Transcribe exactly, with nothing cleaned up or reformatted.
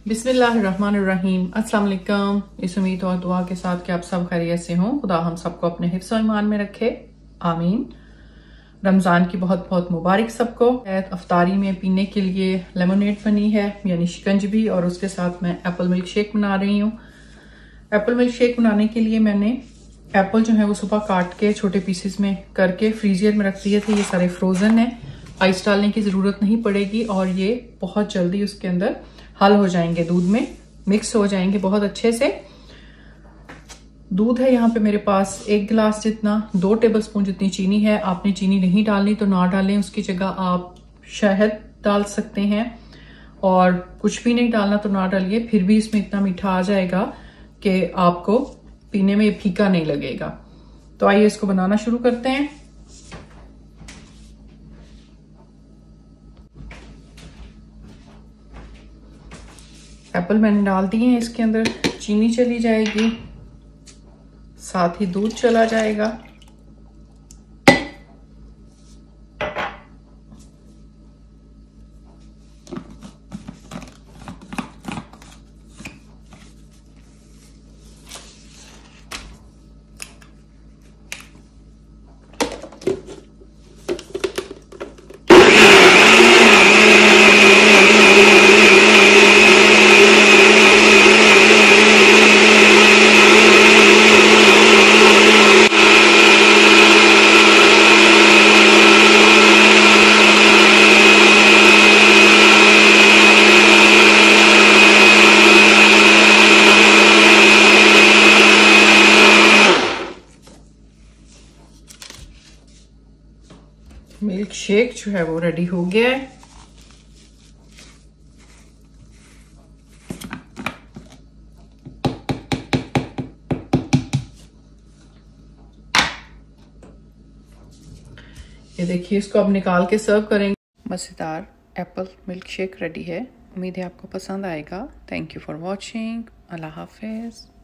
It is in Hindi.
बिस्मिल्लाहिर्रहमानिर्रहीम। अस्सलाम वालेकुम। इस उम्मीद और दुआ के साथ कि आप सब खैरियत से हों। खुदा हम सबको अपने हिफ्ज़ और ईमान में रखे, आमीन। रमज़ान की बहुत बहुत मुबारक सबको। अफ्तारी में पीने के लिए लेमनेड बनी है, यानी शिकंजबी, और उसके साथ मैं एप्पल मिल्क शेक बना रही हूँ। एप्पल मिल्क शेक बनाने के लिए मैंने एप्पल जो है वो सुबह काट के छोटे पीसेस में करके फ्रीजर में रख दिए थे। ये सारे फ्रोजन है, आइस डालने की ज़रूरत नहीं पड़ेगी और ये बहुत जल्दी उसके अंदर हल हो जाएंगे, दूध में मिक्स हो जाएंगे बहुत अच्छे से। दूध है यहाँ पे मेरे पास एक गिलास जितना, दो टेबलस्पून जितनी चीनी है। आपने चीनी नहीं डालनी तो ना डालें, उसकी जगह आप शहद डाल सकते हैं, और कुछ भी नहीं डालना तो ना डालिए। फिर भी इसमें इतना मीठा आ जाएगा कि आपको पीने में फीका नहीं लगेगा। तो आइए इसको बनाना शुरू करते हैं। एप्पल मैंने डाल दिए हैं, इसके अंदर चीनी चली जाएगी, साथ ही दूध चला जाएगा। मिल्क शेक जो है वो रेडी हो गया है। ये देखिए, इसको अब निकाल के सर्व करेंगे। मज़ेदार एप्पल मिल्क शेक रेडी है। उम्मीद है आपको पसंद आएगा। Thank you for watching. अल्लाह हाफिज।